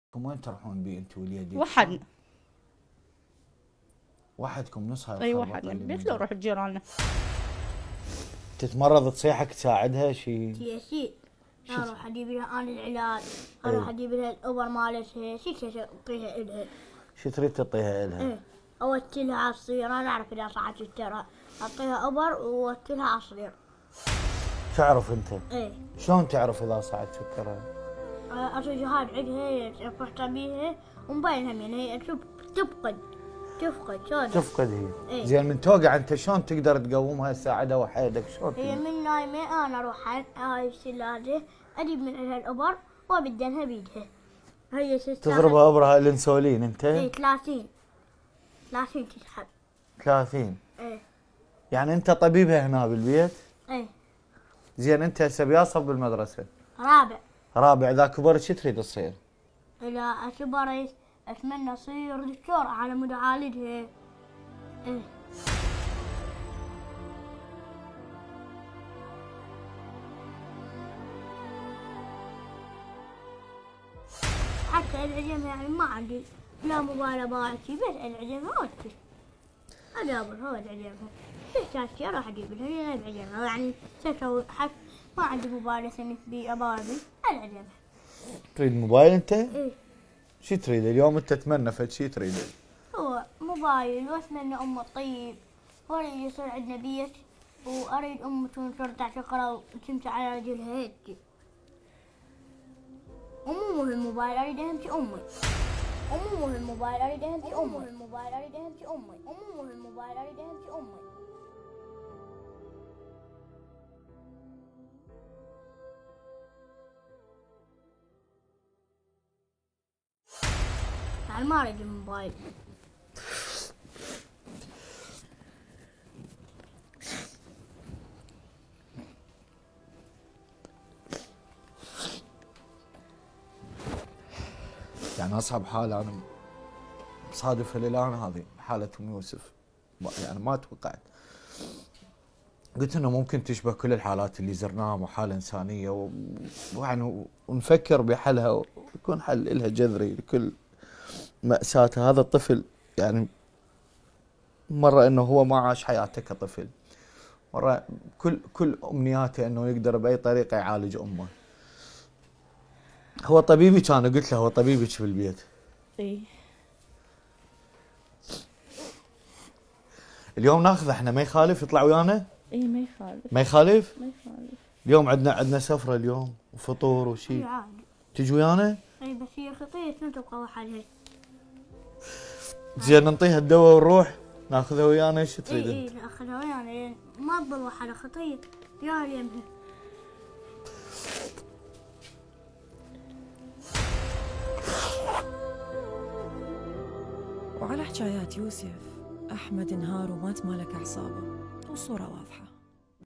وين تروحون بيه انت واليدين؟ وحدنا. وحدكم نص هاي اي وحدنا بيت لو روح جيراننا. تتمرض تصيحك تساعدها شي اروح اجيب لها انا العلاج، اروح اجيب لها الابر مالتها، شي اعطيها الها. شو تريد تعطيها الها؟ ايه اوكلها عصير، انا اعرف اذا صعد سكرها، اعطيها ابر واوكلها عصير. تعرف انت؟ ايه. شلون تعرف اذا صعد سكرها؟ اصير جهاد عندها فرحت بيها ومبينها من هي تفقد شلون؟ تفقد هي. ايه. زين من توقع انت شلون تقدر تقومها تساعدها وحيدك شلون؟ هي من نايمه انا اروح هاي الثلاجه اجيب من عندها الابر وابدلها بيدها. هي تضربها ابرها الانسولين انت؟ ايه 30 تسحب. 30؟ ايه. يعني انت طبيبها هنا بالبيت؟ ايه. زين انت هسه بياصب بالمدرسه؟ رابع. اذا كبرت شو تريد تصير؟ اذا كبرت اتمنى اصير دكتور على مود اعالجها. ايه. حتى العجم يعني ما عندي لا موبايل باعتي، بس العجم اوكي. ادابر هو العجم بس راح اجيب لها هي العجم يعني سوي حتى ما عندي موبايل اسمي بيه ابابي العجم. تريد موبايل انت؟ ايه. شو تريد اليوم انت تتمنى فد شي تريد؟ هو موبايل واتمنى الطيب، واريد يصير عندنا بيت، واريد تكون ترجع شقرة وتمشي على رجلها هيك. ومو مهم موبايل، اريد اهم شي امي. ومو مهم موبايل، اريد اهم شي امي. ومو مهم موبايل، اريد اهم شي امي. يعني ما اريد الموبايل. يعني اصعب حاله انا مصادفها للان هذه حاله ام يوسف، يعني ما توقعت. قلت انه ممكن تشبه كل الحالات اللي زرناها وحاله انسانيه ويعني ونفكر بحلها ويكون حل لها جذري لكل مأساتها. هذا الطفل يعني مره انه هو ما عاش حياته كطفل، مره كل امنياته انه يقدر باي طريقه يعالج امه. هو طبيبي كان قلت له هو طبيبك في البيت. اي. اليوم ناخذه احنا ما يخالف يطلع ويانا؟ اي ما يخالف. ما يخالف؟ ما يخالف. اليوم عندنا سفره اليوم وفطور وشي. اي عادي. تجي ويانا؟ اي بس هي خطية ما تبقى وحدها. زين نعطيها الدواء ونروح ناخذها ويانا. ايش تريد اي انت؟ ناخذها ويانا ما تضل وحدها خطية يا يمها. وعلى حكايات يوسف، أحمد انهار ومات مالك أعصابه، والصورة واضحة.